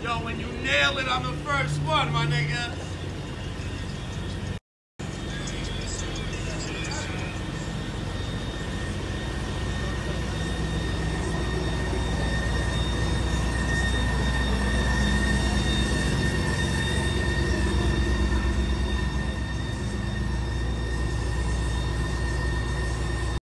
Yo, when you nail it on the first one, my nigga.